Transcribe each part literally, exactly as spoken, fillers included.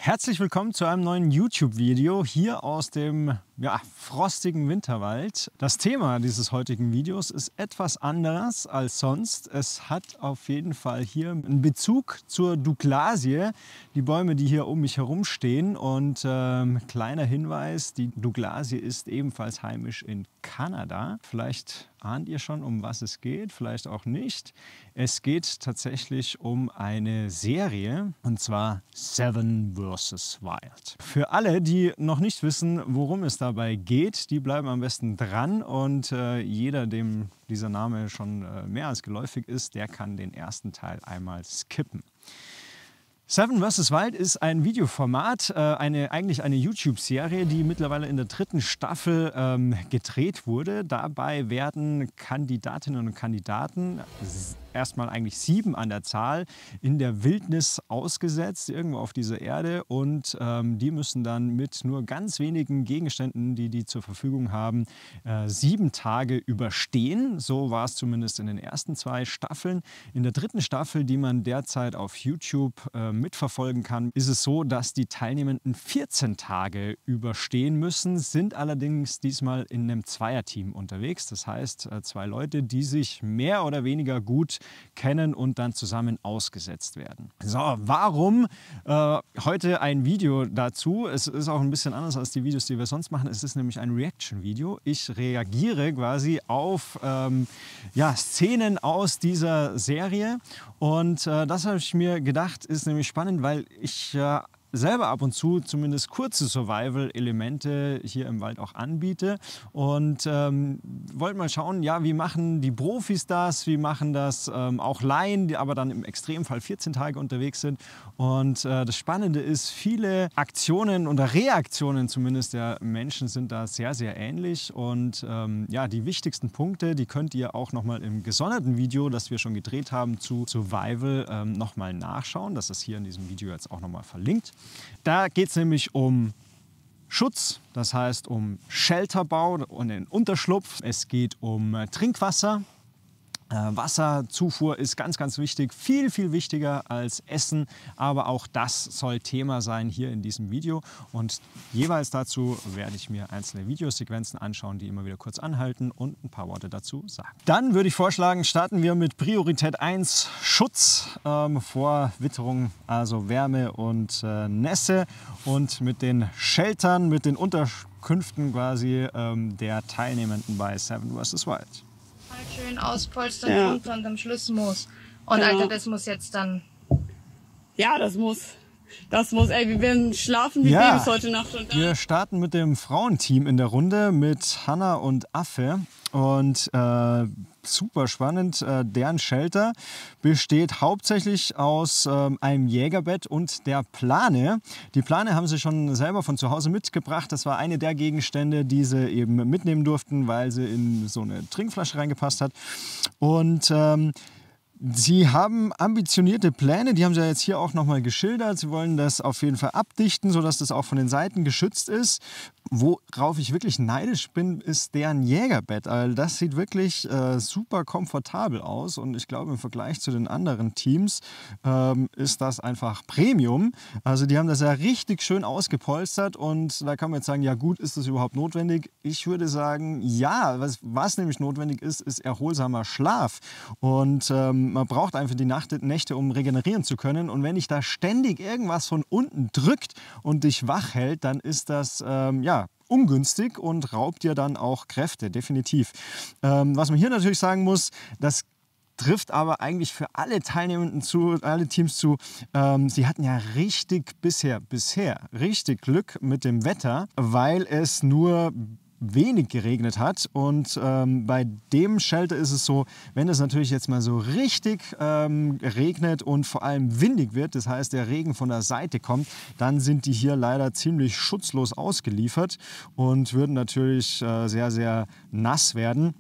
Herzlich willkommen zu einem neuen YouTube-Video hier aus dem ja, frostigen Winterwald. Das Thema dieses heutigen Videos ist etwas anderes als sonst. Es hat auf jeden Fall hier einen Bezug zur Douglasie, die Bäume, die hier um mich herum stehen. Und ähm, kleiner Hinweis, die Douglasie ist ebenfalls heimisch in Kanada. Vielleicht ahnt ihr schon, um was es geht, vielleicht auch nicht. Es geht tatsächlich um eine Serie, und zwar Seven versus. Wild. Für alle, die noch nicht wissen, worum es dabei geht, die bleiben am besten dran, und äh, jeder, dem dieser Name schon äh, mehr als geläufig ist, der kann den ersten Teil einmal skippen. Seven versus. Wild ist ein Videoformat, äh, eine, eigentlich eine YouTube-Serie, die mittlerweile in der dritten Staffel ähm, gedreht wurde. Dabei werden Kandidatinnen und Kandidaten, erstmal eigentlich sieben an der Zahl, in der Wildnis ausgesetzt, irgendwo auf dieser Erde. Und ähm, die müssen dann mit nur ganz wenigen Gegenständen, die die zur Verfügung haben, äh, sieben Tage überstehen. So war es zumindest in den ersten zwei Staffeln. In der dritten Staffel, die man derzeit auf YouTube äh, mitverfolgen kann, ist es so, dass die Teilnehmenden vierzehn Tage überstehen müssen, sind allerdings diesmal in einem Zweierteam unterwegs. Das heißt, äh, zwei Leute, die sich mehr oder weniger gut kennen und dann zusammen ausgesetzt werden. So, warum äh, heute ein Video dazu? Es ist auch ein bisschen anders als die Videos, die wir sonst machen. Es ist nämlich ein Reaction-Video. Ich reagiere quasi auf ähm, ja, Szenen aus dieser Serie, und äh, das habe ich mir gedacht, ist nämlich spannend, weil ich äh, selber ab und zu zumindest kurze Survival-Elemente hier im Wald auch anbiete, und ähm, wollte mal schauen, ja, wie machen die Profis das, wie machen das ähm, auch Laien, die aber dann im Extremfall vierzehn Tage unterwegs sind. Und äh, das Spannende ist, viele Aktionen oder Reaktionen zumindest der Menschen sind da sehr, sehr ähnlich, und ähm, ja, die wichtigsten Punkte, die könnt ihr auch nochmal im gesonderten Video, das wir schon gedreht haben zu Survival, ähm, nochmal nachschauen. Das ist hier in diesem Video jetzt auch nochmal verlinkt. Da geht es nämlich um Schutz, das heißt um Shelterbau und den Unterschlupf. Es geht um Trinkwasser. Äh, Wasserzufuhr ist ganz, ganz wichtig, viel, viel wichtiger als Essen, aber auch das soll Thema sein hier in diesem Video, und jeweils dazu werde ich mir einzelne Videosequenzen anschauen, die immer wieder kurz anhalten und ein paar Worte dazu sagen. Dann würde ich vorschlagen, starten wir mit Priorität eins, Schutz ähm, vor Witterung, also Wärme und äh, Nässe, und mit den Sheltern, mit den Unterkünften quasi ähm, der Teilnehmenden bei Seven versus. Wild. Schön auspolstern, ja. und dann am Schluss muss. Und Genau. Alter, das muss jetzt dann... Ja, das muss. Das muss. Ey, wir werden schlafen wie Ja. Babys heute Nacht. Und Wir starten mit dem Frauenteam in der Runde mit Hannah und Affe. Und äh, super spannend, äh, deren Shelter besteht hauptsächlich aus äh, einem Jägerbett und der Plane. Die Plane haben sie schon selber von zu Hause mitgebracht. Das war eine der Gegenstände, die sie eben mitnehmen durften, weil sie in so eine Trinkflasche reingepasst hat. Und ähm, sie haben ambitionierte Pläne, die haben sie ja jetzt hier auch nochmal geschildert. Sie wollen das auf jeden Fall abdichten, sodass das auch von den Seiten geschützt ist. Worauf ich wirklich neidisch bin, ist deren Jägerbett. Also das sieht wirklich äh, super komfortabel aus, und ich glaube, im Vergleich zu den anderen Teams ähm, ist das einfach Premium. Also die haben das ja richtig schön ausgepolstert, und da kann man jetzt sagen, ja gut, ist das überhaupt notwendig? Ich würde sagen, ja. Was, was nämlich notwendig ist, ist erholsamer Schlaf, und ähm, man braucht einfach die Nacht, Nächte, um regenerieren zu können, und wenn dich da ständig irgendwas von unten drückt und dich wach hält, dann ist das ähm, ja ungünstig und raubt dir dann auch Kräfte, definitiv. Ähm, was man hier natürlich sagen muss, das trifft aber eigentlich für alle Teilnehmenden zu, alle Teams zu. Ähm, sie hatten ja richtig bisher, bisher richtig Glück mit dem Wetter, weil es nur wenig geregnet hat, und ähm, bei dem Shelter ist es so, wenn es natürlich jetzt mal so richtig ähm, regnet und vor allem windig wird, das heißt der Regen von der Seite kommt, dann sind die hier leider ziemlich schutzlos ausgeliefert und würden natürlich äh, sehr, sehr nass werden.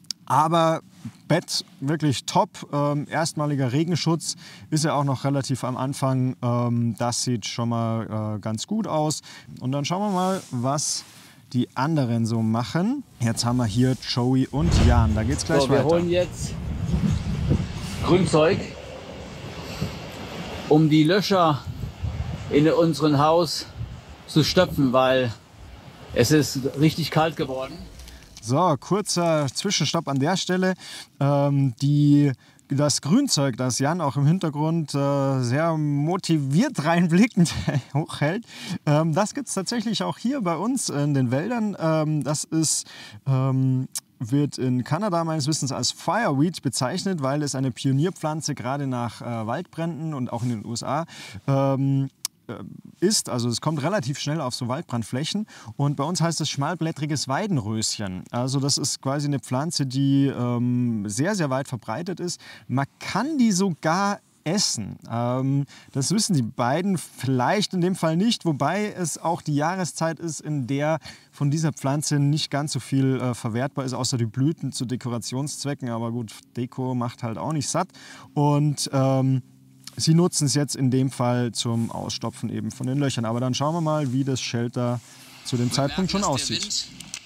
Aber Bett wirklich top, ähm, erstmaliger Regenschutz, ist ja auch noch relativ am Anfang, ähm, das sieht schon mal äh, ganz gut aus. Und dann schauen wir mal, was die anderen so machen. Jetzt haben wir hier Joey und Jan. Da geht's gleich so, wir weiter. Wir holen jetzt Grünzeug, um die Löcher in unserem Haus zu stopfen, weil es ist richtig kalt geworden. So, kurzer Zwischenstopp an der Stelle. Ähm, die, das Grünzeug, das Jan auch im Hintergrund äh, sehr motiviert reinblickend hochhält, ähm, das gibt es tatsächlich auch hier bei uns in den Wäldern. Ähm, das ist... Ähm, wird in Kanada meines Wissens als Fireweed bezeichnet, weil es eine Pionierpflanze gerade nach äh, Waldbränden und auch in den U S A ähm, äh, ist. Also es kommt relativ schnell auf so Waldbrandflächen und bei uns heißt es schmalblättriges Weidenröschen. Also das ist quasi eine Pflanze, die ähm, sehr, sehr weit verbreitet ist. Man kann die sogar essen. Ähm, das wissen die beiden vielleicht in dem Fall nicht, wobei es auch die Jahreszeit ist, in der von dieser Pflanze nicht ganz so viel äh, verwertbar ist, außer die Blüten zu Dekorationszwecken. Aber gut, Deko macht halt auch nicht satt. Und ähm, sie nutzen es jetzt in dem Fall zum Ausstopfen eben von den Löchern. Aber dann schauen wir mal, wie das Shelter zu dem Zeitpunkt schon aussieht.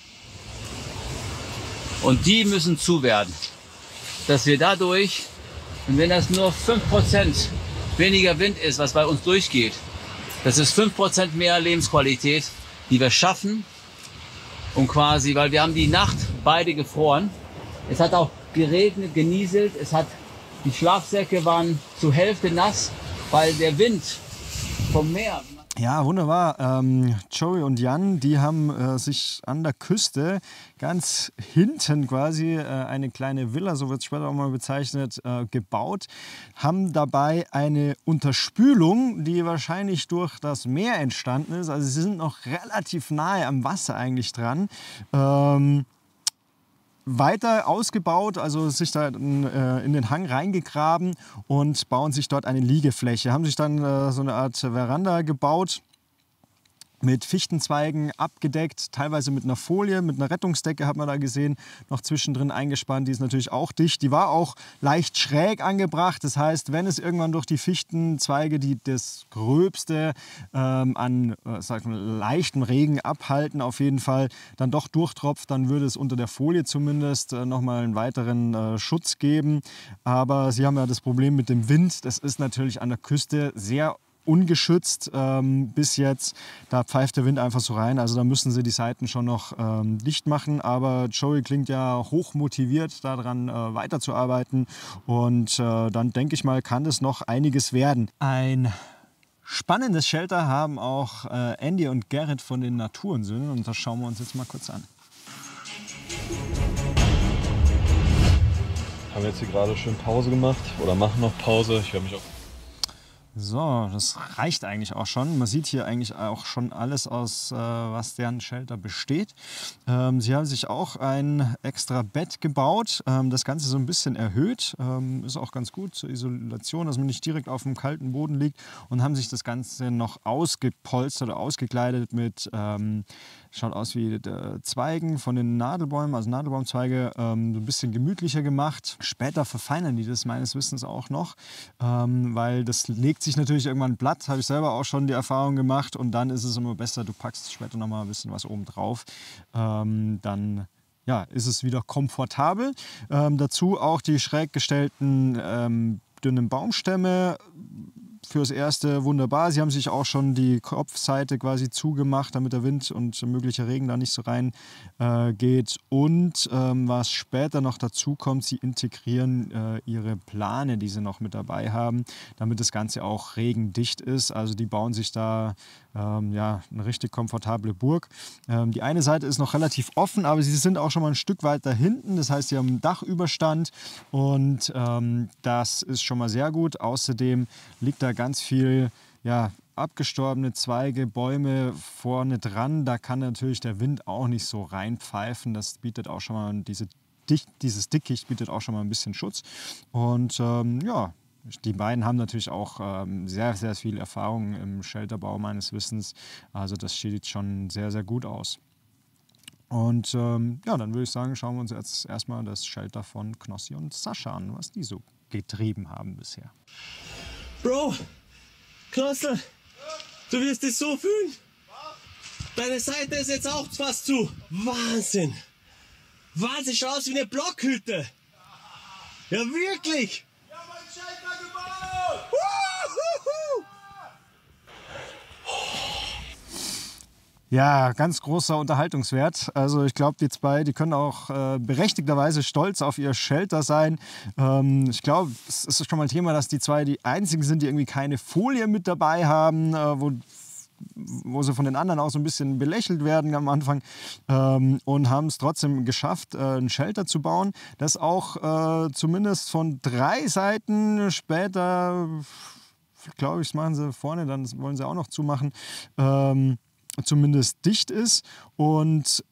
Und die müssen zu werden, dass wir dadurch, und wenn das nur fünf Prozent weniger Wind ist, was bei uns durchgeht, das ist fünf Prozent mehr Lebensqualität, die wir schaffen. Und quasi, weil wir haben die Nacht beide gefroren. Es hat auch geregnet, genieselt. Es hat, die Schlafsäcke waren zur Hälfte nass, weil der Wind vom Meer... Ja, wunderbar. Ähm, Joey und Jan, die haben äh, sich an der Küste ganz hinten quasi äh, eine kleine Villa, so wird es später auch mal bezeichnet, äh, gebaut, haben dabei eine Unterspülung, die wahrscheinlich durch das Meer entstanden ist. Also sie sind noch relativ nahe am Wasser eigentlich dran. Ähm, weiter ausgebaut, also sich da in, äh, in den Hang reingegraben und bauen sich dort eine Liegefläche. Haben sich dann äh, so eine Art Veranda gebaut, mit Fichtenzweigen abgedeckt, teilweise mit einer Folie, mit einer Rettungsdecke hat man da gesehen, noch zwischendrin eingespannt. Die ist natürlich auch dicht. Die war auch leicht schräg angebracht. Das heißt, wenn es irgendwann durch die Fichtenzweige, die das Gröbste ähm, an äh, sag mal, leichtem Regen abhalten, auf jeden Fall dann doch durchtropft, dann würde es unter der Folie zumindest äh, nochmal einen weiteren äh, Schutz geben. Aber sie haben ja das Problem mit dem Wind. Das ist natürlich an der Küste sehr ungeschützt ähm, bis jetzt. Da pfeift der Wind einfach so rein. Also da müssen sie die Seiten schon noch ähm, dicht machen. Aber Joey klingt ja hoch motiviert, daran äh, weiterzuarbeiten. Und äh, dann denke ich mal, kann das noch einiges werden. Ein spannendes Shelter haben auch äh, Andy und Gerrit von den Naturensöhnen. Und das schauen wir uns jetzt mal kurz an. Haben wir jetzt hier gerade schön Pause gemacht oder machen noch Pause. Ich höre mich auch. So, das reicht eigentlich auch schon. Man sieht hier eigentlich auch schon alles aus, äh, was deren Shelter besteht. Ähm, sie haben sich auch ein extra Bett gebaut, ähm, das Ganze so ein bisschen erhöht. Ähm, ist auch ganz gut zur Isolation, dass man nicht direkt auf dem kalten Boden liegt. Und haben sich das Ganze noch ausgepolstert oder ausgekleidet mit, ähm, schaut aus wie äh, Zweigen von den Nadelbäumen, also Nadelbaumzweige, ähm, so ein bisschen gemütlicher gemacht. Später verfeinern die das meines Wissens auch noch, ähm, weil das legt sich natürlich irgendwann platt, habe ich selber auch schon die Erfahrung gemacht und dann ist es immer besser, du packst später noch mal ein bisschen was oben drauf, ähm, dann ja, ist es wieder komfortabel. Ähm, dazu auch die schräg gestellten ähm, dünnen Baumstämme. Fürs Erste wunderbar. Sie haben sich auch schon die Kopfseite quasi zugemacht, damit der Wind und möglicher Regen da nicht so rein äh, geht. Und ähm, was später noch dazu kommt, sie integrieren äh, ihre Plane, die sie noch mit dabei haben, damit das Ganze auch regendicht ist. Also die bauen sich da ähm, ja, eine richtig komfortable Burg. Ähm, die eine Seite ist noch relativ offen, aber sie sind auch schon mal ein Stück weiter hinten. Das heißt, sie haben einen Dachüberstand und ähm, das ist schon mal sehr gut. Außerdem liegt da ganz viel ja, abgestorbene Zweige, Bäume vorne dran. Da kann natürlich der Wind auch nicht so reinpfeifen. Das bietet auch schon mal, diese Dicht, dieses Dickicht bietet auch schon mal ein bisschen Schutz. Und ähm, ja, die beiden haben natürlich auch ähm, sehr, sehr viel Erfahrung im Shelterbau meines Wissens. Also das sieht schon sehr, sehr gut aus. Und ähm, ja, dann würde ich sagen, schauen wir uns jetzt erstmal das Shelter von Knossi und Sascha an, was die so getrieben haben bisher. Bro, Knossel, du wirst dich so fühlen. Deine Seite ist jetzt auch fast zu. Wahnsinn. Wahnsinn, schaut aus wie eine Blockhütte. Ja, wirklich. Ja, mein Shelter gebaut. Ja, ganz großer Unterhaltungswert. Also ich glaube, die zwei, die können auch äh, berechtigterweise stolz auf ihr Shelter sein. Ähm, ich glaube, es ist schon mal ein Thema, dass die zwei die einzigen sind, die irgendwie keine Folie mit dabei haben, äh, wo, wo sie von den anderen auch so ein bisschen belächelt werden am Anfang, ähm, und haben es trotzdem geschafft, äh, ein Shelter zu bauen, das auch äh, zumindest von drei Seiten später, glaube ich, das machen sie vorne, dann wollen sie auch noch zumachen, ähm, zumindest dicht ist und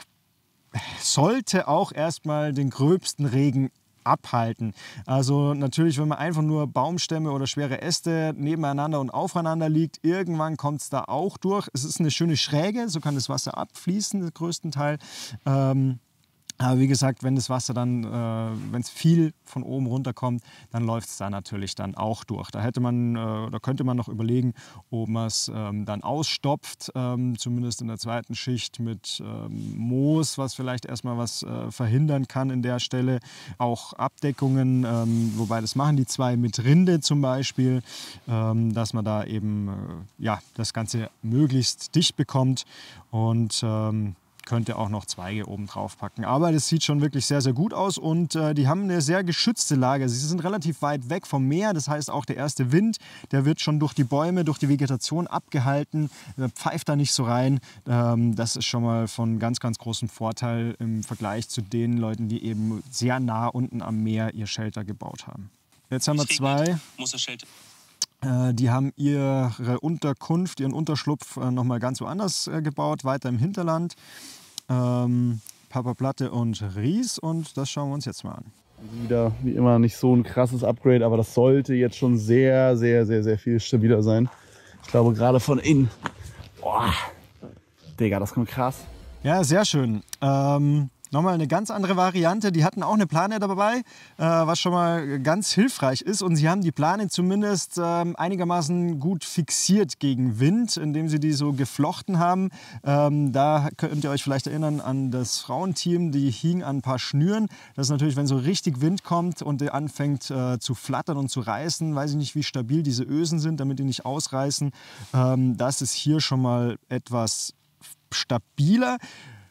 sollte auch erstmal den gröbsten Regen abhalten. Also natürlich, wenn man einfach nur Baumstämme oder schwere Äste nebeneinander und aufeinander liegt, irgendwann kommt es da auch durch. Es ist eine schöne Schräge, so kann das Wasser abfließen, den größten Teil. Ähm, Aber wie gesagt, wenn das Wasser dann, äh, wenn es viel von oben runterkommt, dann läuft es da natürlich dann auch durch. Da hätte man, äh, da könnte man noch überlegen, ob man es ähm, dann ausstopft, ähm, zumindest in der zweiten Schicht mit ähm, Moos, was vielleicht erstmal was äh, verhindern kann in der Stelle. Auch Abdeckungen, ähm, wobei das machen die zwei mit Rinde zum Beispiel, ähm, dass man da eben äh, ja, das Ganze möglichst dicht bekommt und ähm, könnte auch noch Zweige oben drauf packen. Aber das sieht schon wirklich sehr, sehr gut aus und äh, die haben eine sehr geschützte Lage. Sie sind relativ weit weg vom Meer, das heißt auch der erste Wind, der wird schon durch die Bäume, durch die Vegetation abgehalten, der pfeift da nicht so rein. Ähm, das ist schon mal von ganz, ganz großem Vorteil im Vergleich zu den Leuten, die eben sehr nah unten am Meer ihr Shelter gebaut haben. Jetzt haben wir zwei. Muss das Shelter. Die haben ihre Unterkunft, ihren Unterschlupf noch mal ganz woanders gebaut, weiter im Hinterland. Ähm, Papa Platte und Ries und das schauen wir uns jetzt mal an. Wieder wie immer nicht so ein krasses Upgrade, aber das sollte jetzt schon sehr, sehr, sehr, sehr viel stabiler sein. Ich glaube gerade von innen. Boah, Digga, das kommt krass. Ja, sehr schön. Ähm, Nochmal eine ganz andere Variante. Die hatten auch eine Plane dabei, äh, was schon mal ganz hilfreich ist. Und sie haben die Plane zumindest ähm, einigermaßen gut fixiert gegen Wind, indem sie die so geflochten haben. Ähm, da könnt ihr euch vielleicht erinnern an das Frauenteam, die hingen an ein paar Schnüren. Das ist natürlich, wenn so richtig Wind kommt und der anfängt äh, zu flattern und zu reißen, weiß ich nicht, wie stabil diese Ösen sind, damit die nicht ausreißen. Ähm, das ist hier schon mal etwas stabiler.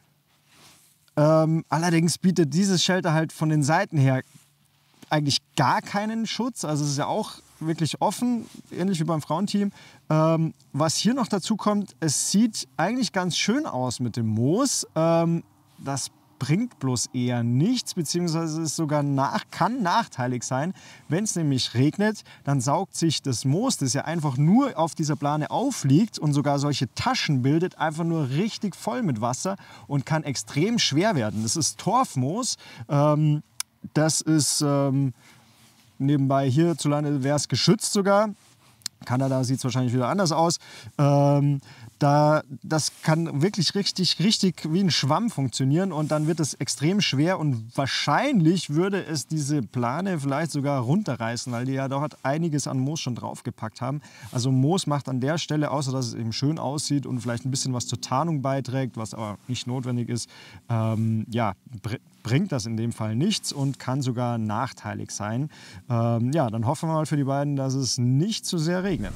Ähm, allerdings bietet dieses Shelter halt von den Seiten her eigentlich gar keinen Schutz. Also es ist ja auch wirklich offen, ähnlich wie beim Frauenteam. Ähm, was hier noch dazu kommt, es sieht eigentlich ganz schön aus mit dem Moos. Ähm, das bringt bloß eher nichts, beziehungsweise es sogar nach, kann nachteilig sein. Wenn es nämlich regnet, dann saugt sich das Moos, das ja einfach nur auf dieser Plane aufliegt und sogar solche Taschen bildet, einfach nur richtig voll mit Wasser und kann extrem schwer werden. Das ist Torfmoos. Ähm, das ist ähm, nebenbei hierzulande wäre es geschützt sogar. Kanada sieht es wahrscheinlich wieder anders aus. Ähm, da, das kann wirklich richtig, richtig wie ein Schwamm funktionieren und dann wird es extrem schwer und wahrscheinlich würde es diese Plane vielleicht sogar runterreißen, weil die ja dort einiges an Moos schon draufgepackt haben. Also Moos macht an der Stelle, außer dass es eben schön aussieht und vielleicht ein bisschen was zur Tarnung beiträgt, was aber nicht notwendig ist, ähm, ja, br bringt das in dem Fall nichts und kann sogar nachteilig sein. Ähm, ja, dann hoffen wir mal für die beiden, dass es nicht zu sehr regnet.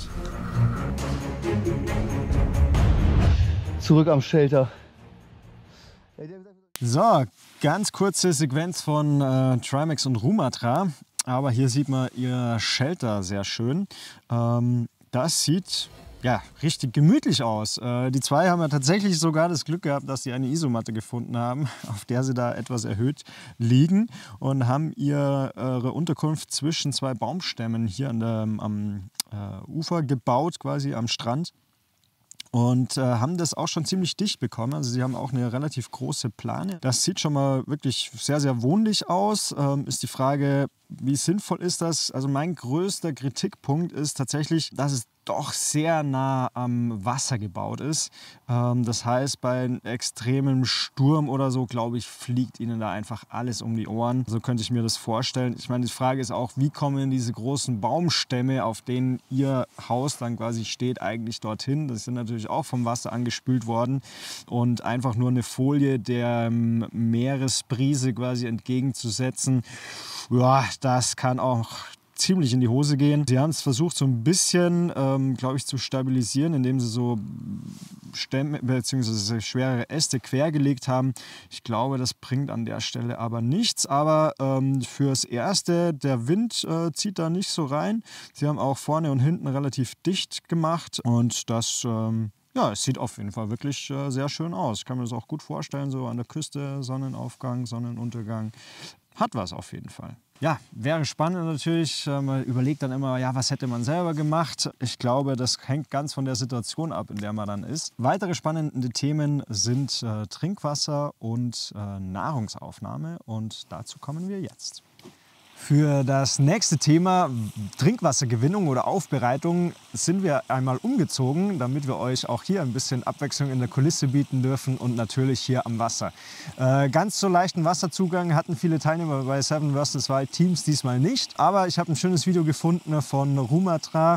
Zurück am Shelter. So, ganz kurze Sequenz von äh, Trimax und Rumatra. Aber hier sieht man ihr Shelter sehr schön. Ähm, das sieht ja richtig gemütlich aus. Äh, die zwei haben ja tatsächlich sogar das Glück gehabt, dass sie eine Isomatte gefunden haben, auf der sie da etwas erhöht liegen und haben ihr, ihre Unterkunft zwischen zwei Baumstämmen hier an der, am äh, Ufer gebaut, quasi am Strand. Und äh, haben das auch schon ziemlich dicht bekommen. Also sie haben auch eine relativ große Plane. Das sieht schon mal wirklich sehr, sehr wohnlich aus. Ähm, ist die Frage, wie sinnvoll ist das? Also mein größter Kritikpunkt ist tatsächlich, dass es doch sehr nah am Wasser gebaut ist. Ähm, das heißt, bei einem extremen Sturm oder so, glaube ich, fliegt ihnen da einfach alles um die Ohren. So könnte ich mir das vorstellen. Ich meine, die Frage ist auch, wie kommen diese großen Baumstämme, auf denen ihr Haus dann quasi steht, eigentlich dorthin? Das sind natürlich auch vom Wasser angespült worden. Und einfach nur eine Folie der ähm, Meeresbrise quasi entgegenzusetzen, ja, das kann auch ziemlich in die Hose gehen. Sie haben es versucht, so ein bisschen, ähm, glaube ich, zu stabilisieren, indem sie so Stämme bzw. schwere Äste quergelegt haben. Ich glaube, das bringt an der Stelle aber nichts. Aber ähm, fürs Erste, der Wind äh, zieht da nicht so rein. Sie haben auch vorne und hinten relativ dicht gemacht und das... Ähm, Ja, es sieht auf jeden Fall wirklich äh, sehr schön aus. Ich kann mir das auch gut vorstellen, so an der Küste, Sonnenaufgang, Sonnenuntergang. Hat was auf jeden Fall. Ja, wäre spannend natürlich. Äh, man überlegt dann immer, ja, was hätte man selber gemacht? Ich glaube, das hängt ganz von der Situation ab, in der man dann ist. Weitere spannende Themen sind äh, Trinkwasser und äh, Nahrungsaufnahme und dazu kommen wir jetzt. Für das nächste Thema Trinkwassergewinnung oder Aufbereitung sind wir einmal umgezogen, damit wir euch auch hier ein bisschen Abwechslung in der Kulisse bieten dürfen und natürlich hier am Wasser. Äh, ganz so leichten Wasserzugang hatten viele Teilnehmer bei Seven versus Wild Teams diesmal nicht, aber ich habe ein schönes Video gefunden von Rumatra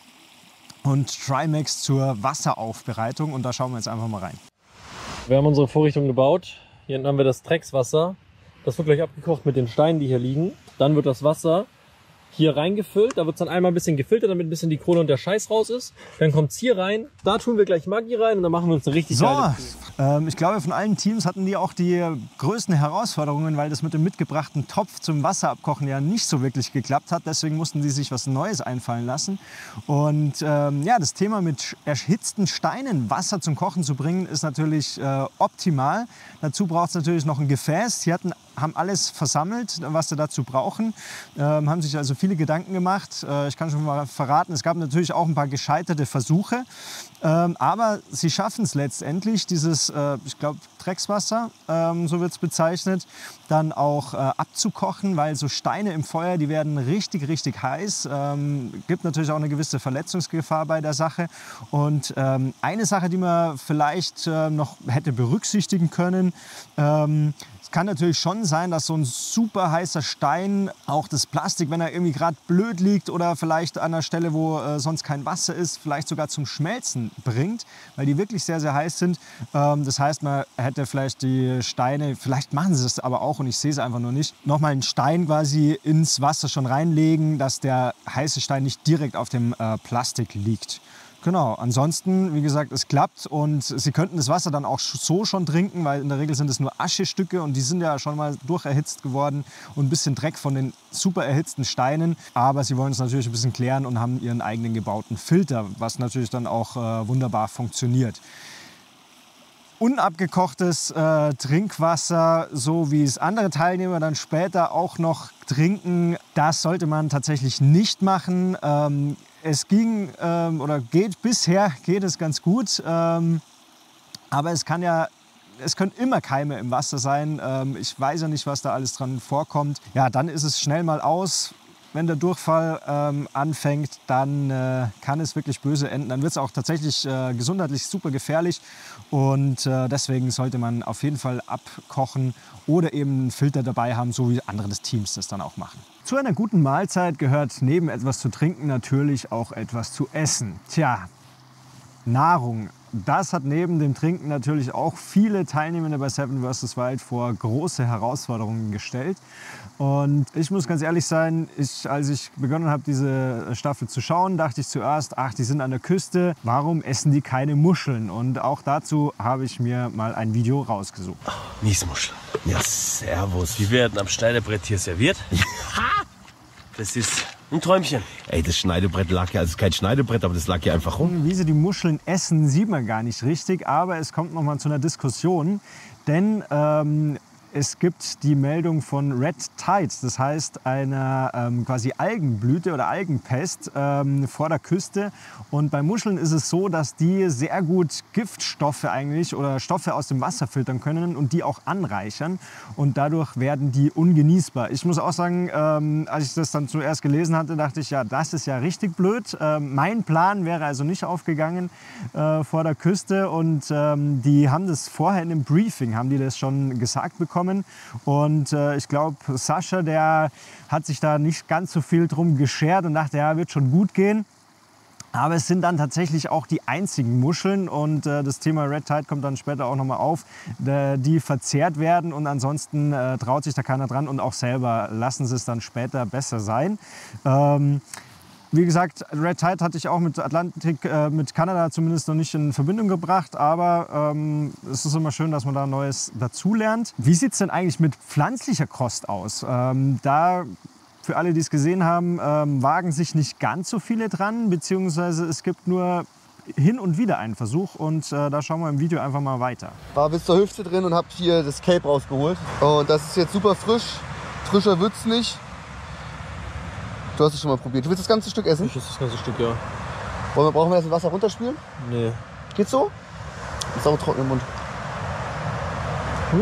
und Trimax zur Wasseraufbereitung und da schauen wir jetzt einfach mal rein. Wir haben unsere Vorrichtung gebaut. Hier hinten haben wir das Dreckswasser. Das wird gleich abgekocht mit den Steinen, die hier liegen. Dann wird das Wasser hier reingefüllt. Da wird es dann einmal ein bisschen gefiltert, damit ein bisschen die Kohle und der Scheiß raus ist. Dann kommt es hier rein. Da tun wir gleich Maggi rein und dann machen wir uns eine richtig so, geile ähm, ich glaube, von allen Teams hatten die auch die größten Herausforderungen, weil das mit dem mitgebrachten Topf zum Wasserabkochen ja nicht so wirklich geklappt hat. Deswegen mussten die sich was Neues einfallen lassen. Und ähm, ja, das Thema mit erhitzten Steinen Wasser zum Kochen zu bringen, ist natürlich äh, optimal. Dazu braucht es natürlich noch ein Gefäß. Sie hatten haben alles versammelt, was sie dazu brauchen, ähm, haben sich also viele Gedanken gemacht. Äh, ich kann schon mal verraten, es gab natürlich auch ein paar gescheiterte Versuche, ähm, aber sie schaffen es letztendlich, dieses, äh, ich glaube, Dreckswasser, ähm, so wird es bezeichnet, dann auch äh, abzukochen, weil so Steine im Feuer, die werden richtig, richtig heiß. Ähm, gibt natürlich auch eine gewisse Verletzungsgefahr bei der Sache. Und ähm, eine Sache, die man vielleicht äh, noch hätte berücksichtigen können, ähm, kann natürlich schon sein, dass so ein super heißer Stein auch das Plastik, wenn er irgendwie gerade blöd liegt oder vielleicht an einer Stelle, wo äh, sonst kein Wasser ist, vielleicht sogar zum Schmelzen bringt, weil die wirklich sehr, sehr heiß sind. Ähm, das heißt, man hätte vielleicht die Steine, vielleicht machen sie es aber auch und ich sehe es einfach nur nicht, nochmal einen Stein quasi ins Wasser schon reinlegen, dass der heiße Stein nicht direkt auf dem äh, Plastik liegt. Genau, ansonsten, wie gesagt, es klappt und Sie könnten das Wasser dann auch so schon trinken, weil in der Regel sind es nur Aschestücke und die sind ja schon mal durcherhitzt geworden und ein bisschen Dreck von den super erhitzten Steinen. Aber Sie wollen es natürlich ein bisschen klären und haben Ihren eigenen gebauten Filter, was natürlich dann auch äh, wunderbar funktioniert. Unabgekochtes äh, Trinkwasser, so wie es andere Teilnehmer dann später auch noch trinken, das sollte man tatsächlich nicht machen. Ähm, Es ging ähm, oder geht bisher geht es ganz gut, ähm, aber es kann ja, es können immer Keime im Wasser sein. Ähm, ich weiß ja nicht, was da alles dran vorkommt. Ja, dann ist es schnell mal aus. Wenn der Durchfall ähm, anfängt, dann äh, kann es wirklich böse enden. Dann wird es auch tatsächlich äh, gesundheitlich super gefährlich und äh, deswegen sollte man auf jeden Fall abkochen oder eben einen Filter dabei haben, so wie andere des Teams das dann auch machen. Zu einer guten Mahlzeit gehört neben etwas zu trinken natürlich auch etwas zu essen. Tja, Nahrung. Das hat neben dem Trinken natürlich auch viele Teilnehmende bei Seven versus Wild vor große Herausforderungen gestellt. Und ich muss ganz ehrlich sein, ich, als ich begonnen habe, diese Staffel zu schauen, dachte ich zuerst, ach, die sind an der Küste, warum essen die keine Muscheln? Und auch dazu habe ich mir mal ein Video rausgesucht. Oh, Miesmuscheln. Ja, servus. Die werden am Schneidebrett hier serviert. Das ist ein Träumchen. Ey, das Schneidebrett lag ja, also kein Schneidebrett, aber das lag ja einfach rum. Wie sie die Muscheln essen, sieht man gar nicht richtig, aber es kommt noch mal zu einer Diskussion, denn ähm, es gibt die Meldung von Red Tide, das heißt einer ähm, quasi Algenblüte oder Algenpest ähm, vor der Küste. Und bei Muscheln ist es so, dass die sehr gut Giftstoffe eigentlich oder Stoffe aus dem Wasser filtern können und die auch anreichern. Und dadurch werden die ungenießbar. Ich muss auch sagen, ähm, als ich das dann zuerst gelesen hatte, dachte ich, ja, das ist ja richtig blöd. Ähm, mein Plan wäre also nicht aufgegangen äh, vor der Küste. Und ähm, die haben das vorher in dem Briefing, haben die das schon gesagt bekommen. Und äh, ich glaube, Sascha, der hat sich da nicht ganz so viel drum geschert und dachte, ja, wird schon gut gehen. Aber es sind dann tatsächlich auch die einzigen Muscheln und äh, das Thema Red Tide kommt dann später auch nochmal auf, äh, die verzehrt werden und ansonsten äh, traut sich da keiner dran und auch selber lassen sie es dann später besser sein. Ähm, Wie gesagt, Red Tide hatte ich auch mit Atlantik, äh, mit Kanada zumindest noch nicht in Verbindung gebracht, aber ähm, es ist immer schön, dass man da Neues dazulernt. Wie sieht es denn eigentlich mit pflanzlicher Kost aus? Ähm, da, für alle, die es gesehen haben, ähm, wagen sich nicht ganz so viele dran, beziehungsweise es gibt nur hin und wieder einen Versuch und äh, da schauen wir im Video einfach mal weiter. War bis zur Hüfte drin und habe hier das Cape rausgeholt. Und das ist jetzt super frisch, frischer wird's nicht. Du hast es schon mal probiert. Du willst das ganze Stück essen? Ich esse das ganze Stück, ja. Wollen wir, brauchen wir das mit Wasser runterspülen? Nee. Geht's so? Ist auch trocken im Mund. Hm?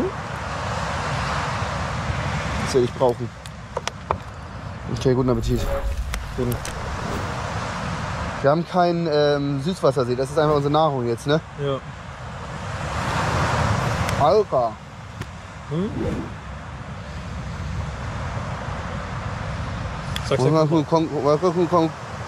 Das werde ich brauchen. Okay, guten Appetit. Guten. Wir haben keinen ähm, Süßwassersee, das ist einfach unsere Nahrung jetzt, ne? Ja. Alter. Hm? Sag's mal, komm, komm, komm, komm.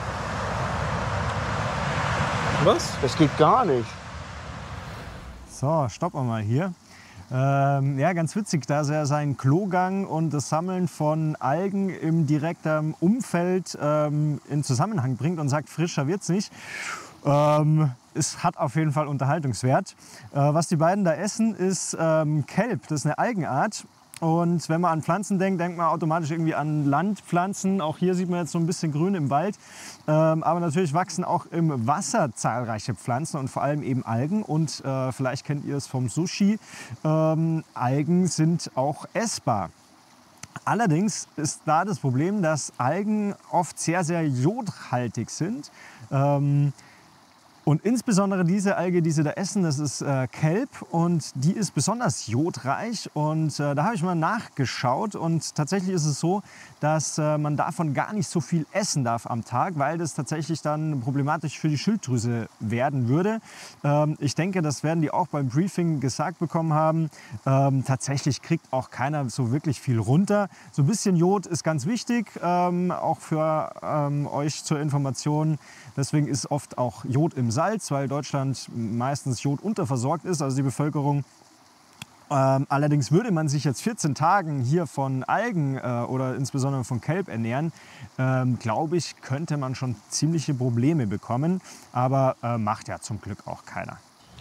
Was? Das geht gar nicht. So, stoppen wir mal hier. Ähm, ja, ganz witzig, dass er seinen Klogang und das Sammeln von Algen im direkten Umfeld ähm, in Zusammenhang bringt und sagt, frischer wird's nicht. Ähm, es hat auf jeden Fall Unterhaltungswert. Äh, was die beiden da essen, ist ähm, Kelp. Das ist eine Algenart. Und wenn man an Pflanzen denkt, denkt man automatisch irgendwie an Landpflanzen. Auch hier sieht man jetzt so ein bisschen Grün im Wald. Ähm, aber natürlich wachsen auch im Wasser zahlreiche Pflanzen und vor allem eben Algen. Und äh, vielleicht kennt ihr es vom Sushi. Ähm, Algen sind auch essbar. Allerdings ist da das Problem, dass Algen oft sehr, sehr jodhaltig sind. Ähm, Und insbesondere diese Alge, die sie da essen, das ist äh, Kelp und die ist besonders jodreich. Und äh, da habe ich mal nachgeschaut und tatsächlich ist es so, dass äh, man davon gar nicht so viel essen darf am Tag, weil das tatsächlich dann problematisch für die Schilddrüse werden würde. Ähm, ich denke, das werden die auch beim Briefing gesagt bekommen haben. Ähm, tatsächlich kriegt auch keiner so wirklich viel runter. So ein bisschen Jod ist ganz wichtig, ähm, auch für ähm, euch zur Information. Deswegen ist oft auch Jod im Salz, weil Deutschland meistens Jod unterversorgt ist, also die Bevölkerung. Ähm, allerdings würde man sich jetzt vierzehn Tagen hier von Algen äh, oder insbesondere von Kelp ernähren, ähm, glaube ich, könnte man schon ziemliche Probleme bekommen. Aber äh, macht ja zum Glück auch keiner.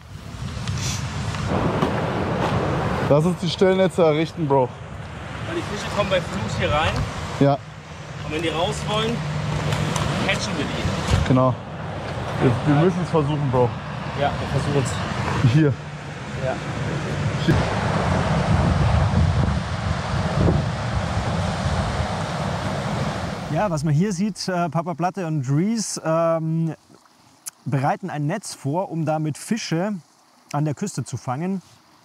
Lass uns die Stellnetze errichten, Bro. Die Fische kommen bei Flut hier rein. Ja. Und wenn die raus wollen, catchen wir die. Genau. Wir, wir müssen es versuchen, Bro. Ja, wir versuchen es. Hier. Ja. Ja, was man hier sieht, äh, Papa Platte und Dries ähm, bereiten ein Netz vor, um damit Fische an der Küste zu fangen.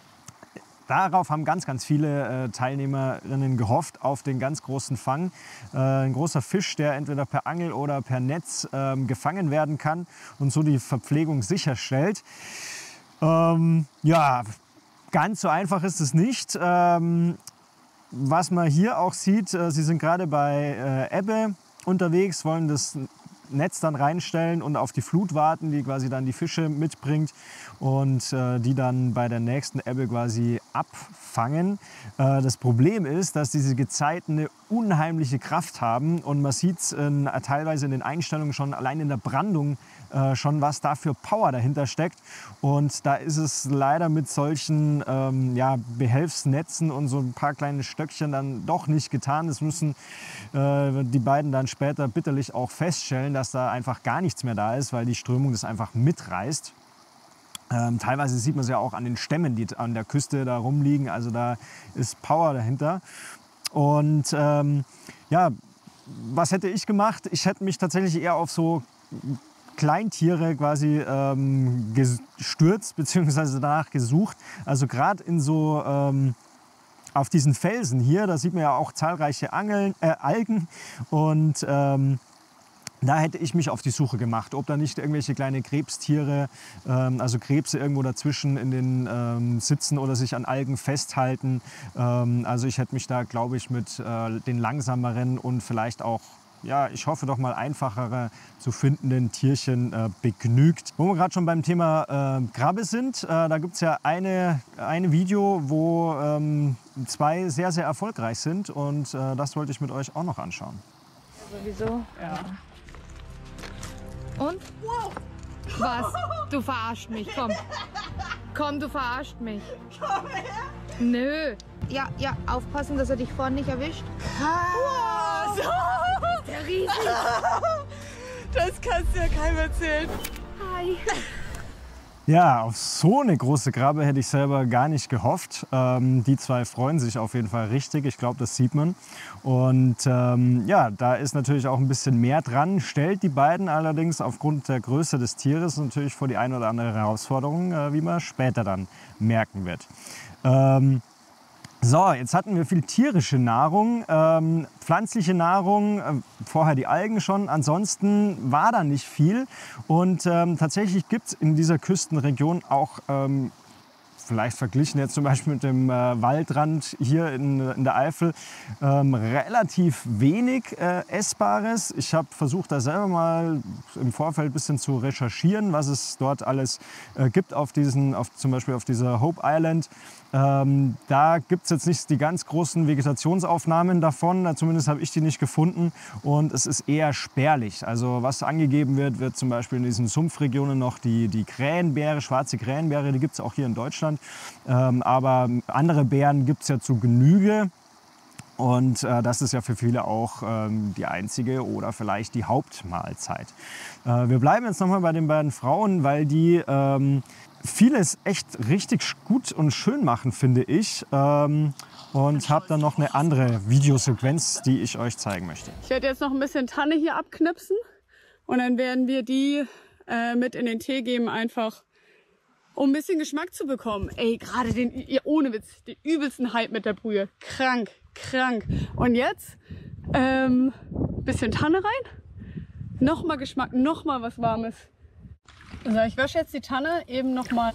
Darauf haben ganz, ganz viele äh, Teilnehmerinnen gehofft, auf den ganz großen Fang. Äh, ein großer Fisch, der entweder per Angel oder per Netz äh, gefangen werden kann und so die Verpflegung sicherstellt. Ähm, ja, ganz so einfach ist es nicht. Ähm, was man hier auch sieht, äh, sie sind gerade bei äh, Ebbe unterwegs, wollen das Netz dann reinstellen und auf die Flut warten, die quasi dann die Fische mitbringt und äh, die dann bei der nächsten Ebbe quasi abfangen. Äh, das Problem ist, dass diese Gezeiten eine unheimliche Kraft haben und man sieht es teilweise in den Einstellungen schon, allein in der Brandung äh, schon, was da für Power dahinter steckt. Und da ist es leider mit solchen ähm, ja, Behelfsnetzen und so ein paar kleine Stöckchen dann doch nicht getan. Das müssen äh, die beiden dann später bitterlich auch feststellen, dass da einfach gar nichts mehr da ist, weil die Strömung das einfach mitreißt. Ähm, teilweise sieht man es ja auch an den Stämmen, die an der Küste da rumliegen. Also da ist Power dahinter. Und ähm, ja, was hätte ich gemacht? Ich hätte mich tatsächlich eher auf so Kleintiere quasi ähm, gestürzt bzw. danach gesucht. Also gerade in so ähm, auf diesen Felsen hier, da sieht man ja auch zahlreiche Angeln, äh, Algen und ähm, da hätte ich mich auf die Suche gemacht, ob da nicht irgendwelche kleine Krebstiere, ähm, also Krebse irgendwo dazwischen in den ähm, sitzen oder sich an Algen festhalten. Ähm, also ich hätte mich da, glaube ich, mit äh, den langsameren und vielleicht auch, ja, ich hoffe doch mal einfachere zu findenden Tierchen äh, begnügt. Wo wir gerade schon beim Thema äh, Krabbe sind, äh, da gibt es ja eine, eine Video, wo ähm, zwei sehr, sehr erfolgreich sind und äh, das wollte ich mit euch auch noch anschauen. Sowieso. Ja. Und? Was? Du verarscht mich, komm. Komm, du verarscht mich. Komm her. Nö. Ja, ja, aufpassen, dass er dich vorne nicht erwischt. Wow, so. Der riesig. Das kannst du ja keinem erzählen. Hi. Ja, auf so eine große Krabbe hätte ich selber gar nicht gehofft. Ähm, die zwei freuen sich auf jeden Fall richtig. Ich glaube, das sieht man. Und ähm, ja, da ist natürlich auch ein bisschen mehr dran. Stellt die beiden allerdings aufgrund der Größe des Tieres natürlich vor die eine oder andere Herausforderung, äh, wie man später dann merken wird. Ähm, So, jetzt hatten wir viel tierische Nahrung, ähm, pflanzliche Nahrung, äh, vorher die Algen schon. Ansonsten war da nicht viel. Und ähm, tatsächlich gibt es in dieser Küstenregion auch, ähm, vielleicht verglichen jetzt zum Beispiel mit dem äh, Waldrand hier in, in der Eifel, ähm, relativ wenig äh, Essbares. Ich habe versucht, da selber mal im Vorfeld ein bisschen zu recherchieren, was es dort alles äh, gibt, auf diesen, auf, zum Beispiel auf dieser Hope Island. Ähm, da gibt es jetzt nicht die ganz großen Vegetationsaufnahmen davon, zumindest habe ich die nicht gefunden, und es ist eher spärlich. Also was angegeben wird, wird zum Beispiel in diesen Sumpfregionen noch die, die Krähenbeere, schwarze Krähenbeere, die gibt es auch hier in Deutschland, ähm, aber andere Beeren gibt es ja zu Genüge. Und äh, das ist ja für viele auch ähm, die einzige oder vielleicht die Hauptmahlzeit. Äh, wir bleiben jetzt nochmal bei den beiden Frauen, weil die ähm, vieles echt richtig gut und schön machen, finde ich. Ähm, und habe dann noch eine andere Videosequenz, die ich euch zeigen möchte. Ich werde jetzt noch ein bisschen Tanne hier abknipsen und dann werden wir die äh, mit in den Tee geben, einfach um ein bisschen Geschmack zu bekommen. Ey, gerade den, ohne Witz, den übelsten Hype mit der Brühe. Krank, krank. Und jetzt ähm, bisschen Tanne rein, nochmal Geschmack, nochmal was Warmes. So, ich wasche jetzt die Tanne eben nochmal.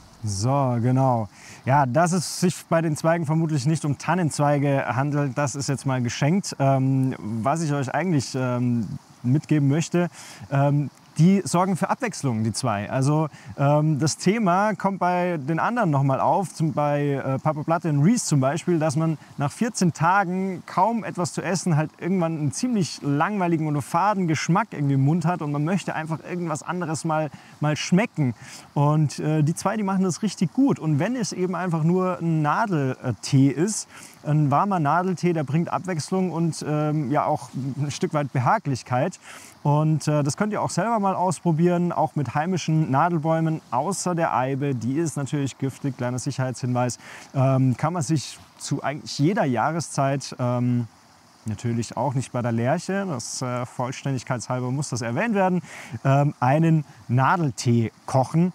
So, genau. Ja, dass es sich bei den Zweigen vermutlich nicht um Tannenzweige handelt, das ist jetzt mal geschenkt. Ähm, was ich euch eigentlich ähm, mitgeben möchte, ähm, die sorgen für Abwechslung, die zwei. Also ähm, das Thema kommt bei den anderen nochmal auf, zum, bei äh, Papa Platte und Reese zum Beispiel, dass man nach vierzehn Tagen kaum etwas zu essen halt irgendwann einen ziemlich langweiligen oder faden Geschmack irgendwie im Mund hat und man möchte einfach irgendwas anderes mal, mal schmecken. Und äh, die zwei, die machen das richtig gut. Und wenn es eben einfach nur ein Nadeltee ist, ein warmer Nadeltee, der bringt Abwechslung und ähm, ja auch ein Stück weit Behaglichkeit. Und äh, das könnt ihr auch selber mal ausprobieren, auch mit heimischen Nadelbäumen, außer der Eibe. Die ist natürlich giftig, kleiner Sicherheitshinweis. Ähm, kann man sich zu eigentlich jeder Jahreszeit, ähm, natürlich auch nicht bei der Lerche, das äh, vollständigkeitshalber muss das erwähnt werden, ähm, einen Nadeltee kochen.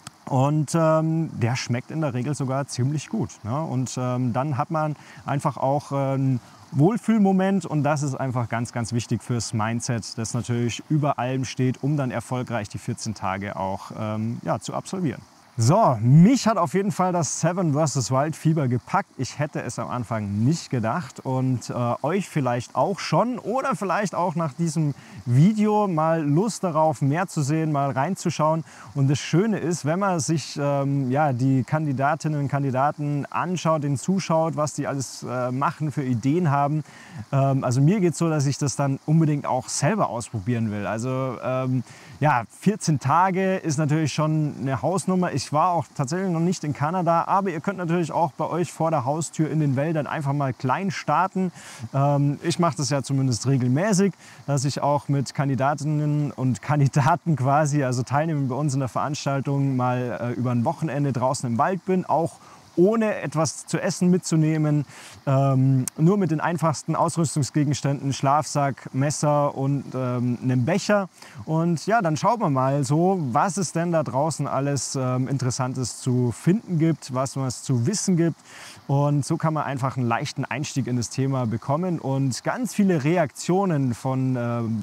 Und ähm, der schmeckt in der Regel sogar ziemlich gut. Ne? Und ähm, dann hat man einfach auch äh, einen Wohlfühlmoment und das ist einfach ganz, ganz wichtig fürs Mindset, das natürlich über allem steht, um dann erfolgreich die vierzehn Tage auch ähm, ja, zu absolvieren. So, mich hat auf jeden Fall das Seven versus. Wild Fieber gepackt. Ich hätte es am Anfang nicht gedacht und äh, euch vielleicht auch schon oder vielleicht auch nach diesem Video mal Lust darauf, mehr zu sehen, mal reinzuschauen. Und das Schöne ist, wenn man sich ähm, ja, die Kandidatinnen und Kandidaten anschaut, denen zuschaut, was die alles äh, machen, für Ideen haben. Ähm, also mir geht es so, dass ich das dann unbedingt auch selber ausprobieren will. Also ähm, ja, vierzehn Tage ist natürlich schon eine Hausnummer. Ich war auch tatsächlich noch nicht in Kanada, aber ihr könnt natürlich auch bei euch vor der Haustür in den Wäldern einfach mal klein starten. Ähm, ich mache das ja zumindest regelmäßig, dass ich auch mit Kandidatinnen und Kandidaten quasi, also Teilnehmern bei uns in der Veranstaltung, mal äh, über ein Wochenende draußen im Wald bin, auch ohne etwas zu essen mitzunehmen, ähm, nur mit den einfachsten Ausrüstungsgegenständen, Schlafsack, Messer und ähm, einem Becher. Und ja, dann schauen wir mal so, was es denn da draußen alles ähm, Interessantes zu finden gibt, was es zu wissen gibt. Und so kann man einfach einen leichten Einstieg in das Thema bekommen. Und ganz viele Reaktionen von ähm,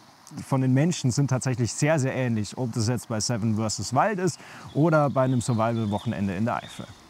von den Menschen sind tatsächlich sehr, sehr ähnlich, ob das jetzt bei Seven versus. Wild ist oder bei einem Survival-Wochenende in der Eifel.